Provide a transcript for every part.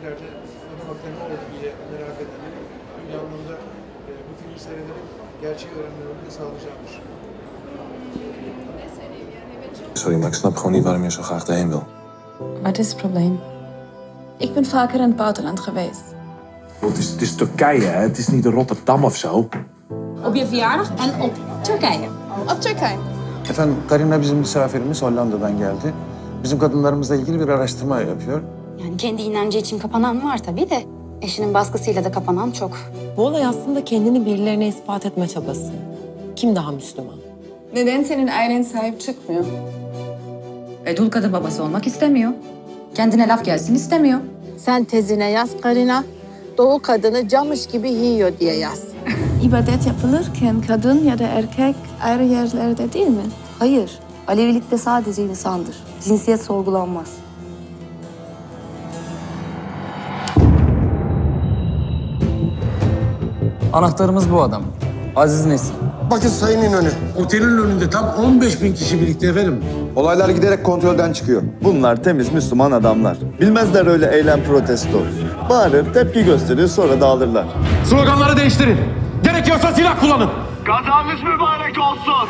ileride adam hakları ne oldu diye merak edenlerin bir anlamda bu filmi seyrederek gerçeği öğrenmelerini de sağlayacaktır. Sorry, maar ik snap gewoon niet waarom je zo graag erheen wil. Wat is het probleem? Ik ben vaker in het buitenland geweest. Het is Turkije, hè? Het is niet Rotterdam of zo. Op je verjaardag en op Turkije. Op Turkije. Efendim, Karina bizim misafirimiz Hollanda'dan geldi. Bizim kadınlarımızla ilgili bir araştırma yapıyor. Yani kendi inancı için kapanan var tabii de eşinin baskısıyla da kapanan çok. Bu olay aslında kendini birilerine ispat etme çabası. Kim daha Müslüman? Neden senin ailen sahip çıkmıyor? Dul kadın babası olmak istemiyor. Kendine laf gelsin istemiyor. Sen tezine yaz Karina. Doğu kadını camış gibi yiyor diye yaz. İbadet yapılırken kadın ya da erkek ayrı yerlerde değil mi? Hayır. Alevilikte sadece insandır. Cinsiyet sorgulanmaz. Anahtarımız bu adam. Aziz Nesin. Bakın Sayın İnönü. Otelin önünde tam 15.000 kişi birlikte efendim. Olaylar giderek kontrolden çıkıyor. Bunlar temiz Müslüman adamlar. Bilmezler öyle eylem protesto. Bağırır, tepki gösterir, sonra dağılırlar. Sloganları değiştirin. Gerekiyorsa silah kullanın. Gazamız mübarek olsun.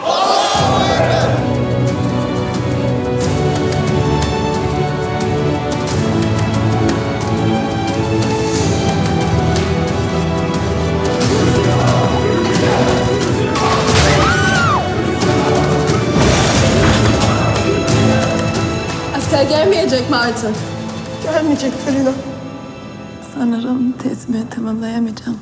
Asker gelmeyecek mi artık? Gelmeyecek Karina. Sanırım tezimi tamamlayamayacağım.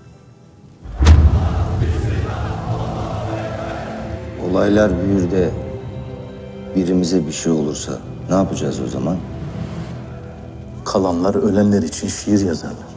Olaylar büyür de birimize bir şey olursa ne yapacağız o zaman? Kalanlar ölenler için şiir yazarlar.